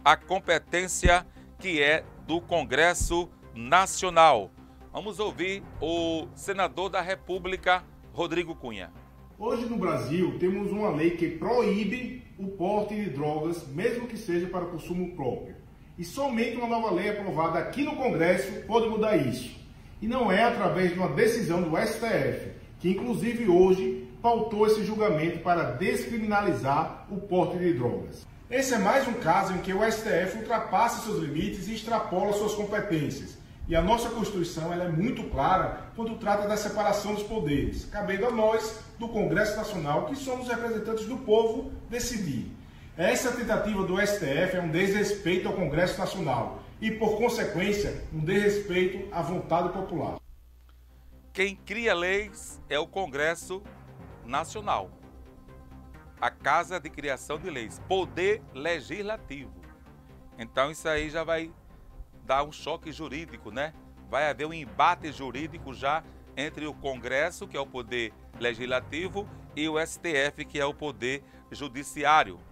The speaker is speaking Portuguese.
a competência que é do Congresso Nacional. Vamos ouvir o senador da República, Rodrigo Cunha. Hoje no Brasil temos uma lei que proíbe o porte de drogas, mesmo que seja para consumo próprio. E somente uma nova lei aprovada aqui no Congresso pode mudar isso. E não é através de uma decisão do STF, que inclusive hoje pautou esse julgamento para descriminalizar o porte de drogas. Esse é mais um caso em que o STF ultrapassa seus limites e extrapola suas competências. E a nossa Constituição ela é muito clara quando trata da separação dos poderes, cabendo a nós, do Congresso Nacional, que somos representantes do povo, decidir. Essa tentativa do STF é um desrespeito ao Congresso Nacional e, por consequência, um desrespeito à vontade popular. Quem cria leis é o Congresso Nacional, a Casa de Criação de Leis, Poder Legislativo. Então isso aí já vai dar um choque jurídico, né? Vai haver um embate jurídico já entre o Congresso, que é o Poder Legislativo, e o STF, que é o Poder Judiciário.